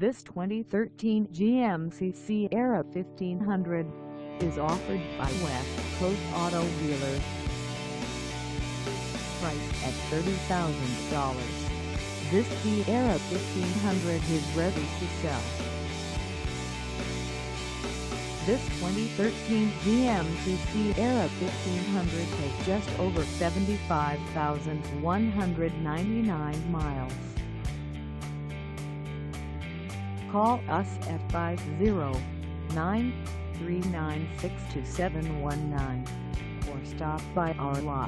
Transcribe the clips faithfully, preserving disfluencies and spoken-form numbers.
This twenty thirteen G M C Sierra fifteen hundred is offered by West Coast Auto Dealers. Priced at thirty thousand dollars, this Sierra fifteen hundred is ready to sell. This twenty thirteen G M C Sierra fifteen hundred has just over seventy-five thousand one hundred ninety-nine miles. Call us at five oh nine, three nine six, two seven one nine or stop by our lot.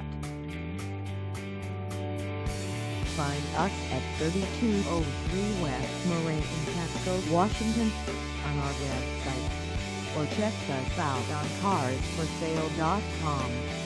Find us at thirty-two oh three West Marie Pasco, Washington on our website, or check us out on cars for sale dot com.